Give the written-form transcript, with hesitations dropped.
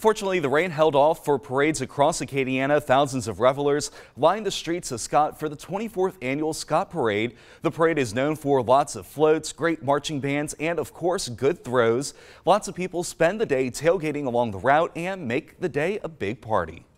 Fortunately, the rain held off for parades across Acadiana. Thousands of revelers lined the streets of Scott for the 24th annual Scott Parade. The parade is known for lots of floats, great marching bands, and of course, good throws. Lots of people spend the day tailgating along the route and make the day a big party.